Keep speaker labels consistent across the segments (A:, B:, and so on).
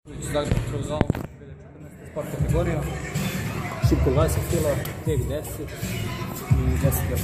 A: Zagreb Trozal, 2014. sport kategorija, šipko 20 kg, tek 10 i 10 kg.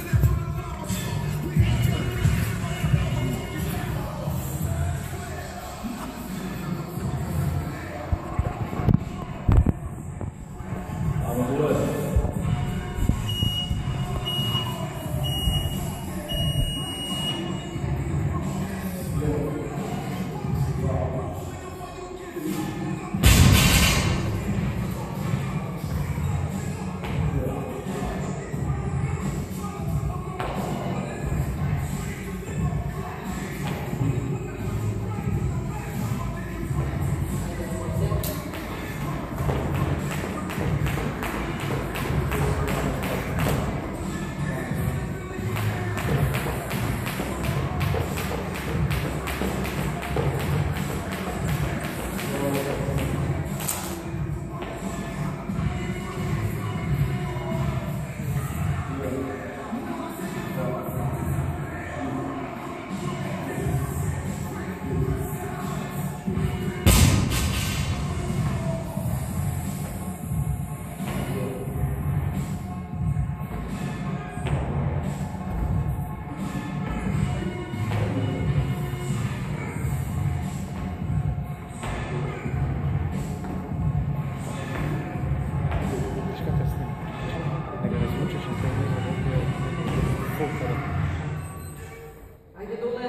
B: Ajde dole.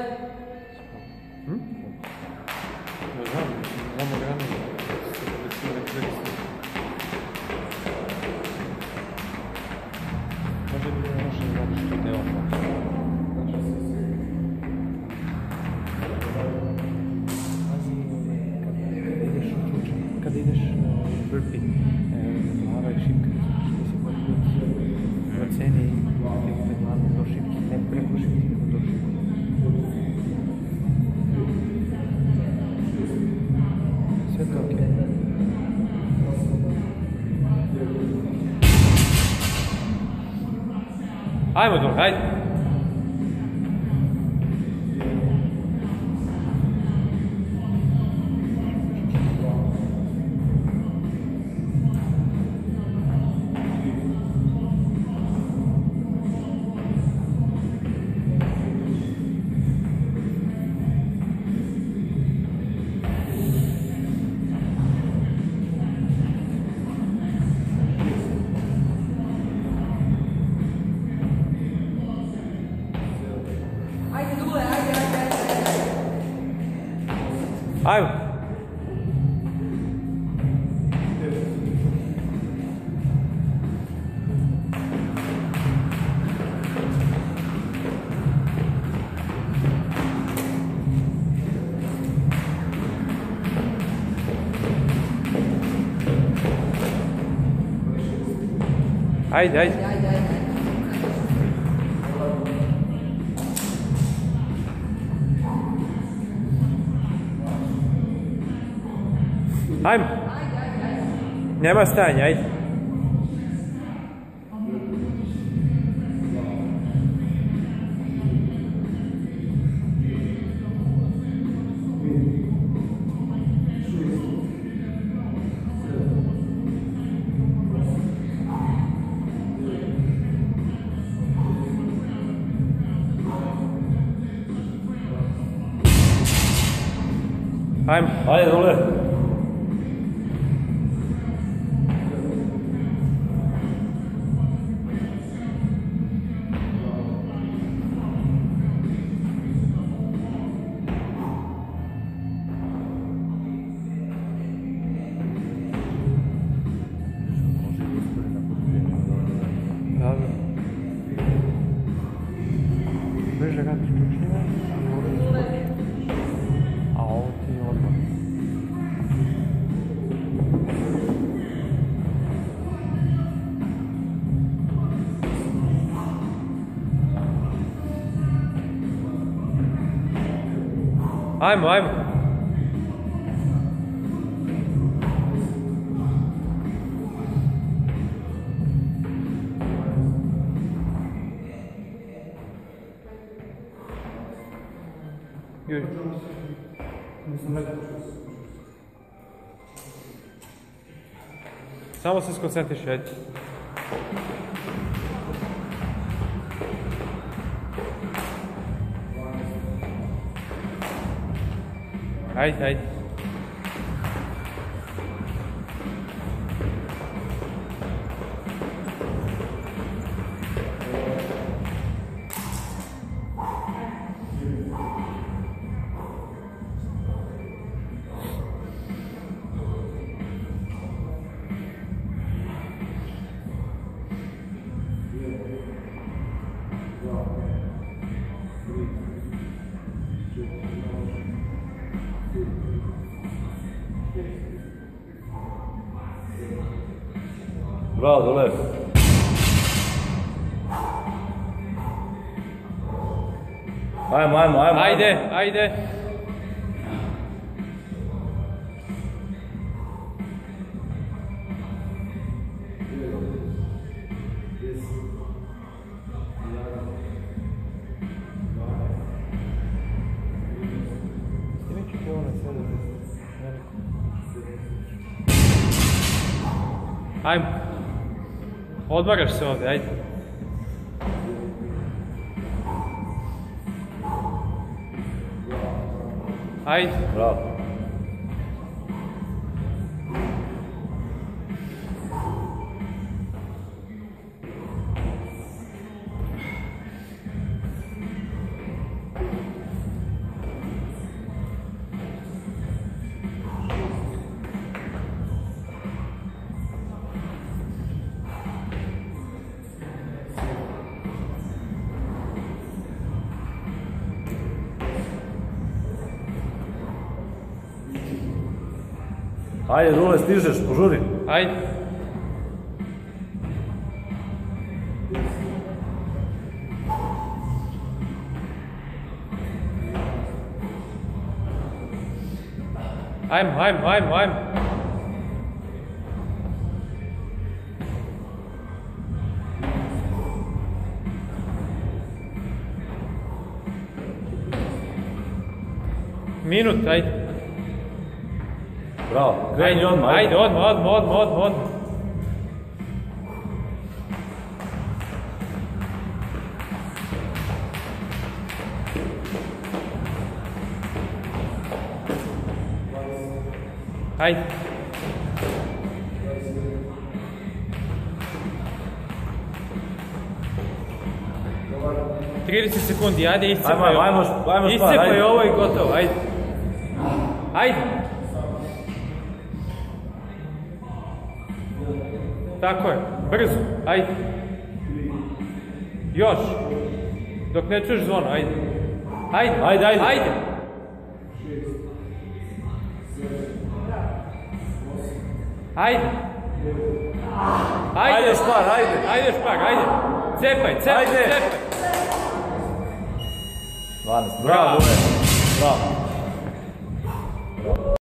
C: Ne znam, imamo granu. Može bi da može znati što te ovo. Kada ideš burpee, glava je šipka, što se proceni efekt glave do šipke, ne preko šipke, nego do šipke. Sve to okej. Ajmo dole, hajde! Ajmo! Ajde, ajde! Ajmo! Nema stajanja, ajde! Ajmo! Ajde, dole! Dobro. Bliže ga priključnjiva, a ovo ti je odmah. Ajmo, ajmo! Yürü. Samo se skoncentriši, ajde. Ajde, ajde.
D: Bravo, dole. Ajmo.
C: Ajde. Snimi ću ovo na sebe. Ajmo. Odmaraš se ovdje, ajde. Ajde.
D: Bravo. Ajde, Dule, stižeš, požuri.
C: Ajde. Ajmo. Minut, ajde.
D: Bravo, kreni odmah.
C: Ajde, odmah. Ajde. Trideset sekundi, ajde, iscepaj.
D: Ajmo spar,
C: Iscepaj ovo i gotovo, ajde. Ajde. Tako je, brzo, ajde. Još. Dok ne čuješ zvono, ajde. Ajde.
D: Ajde, Špar, ajde.
C: Cepaj.
D: 12, bravo, Dule. Bravo.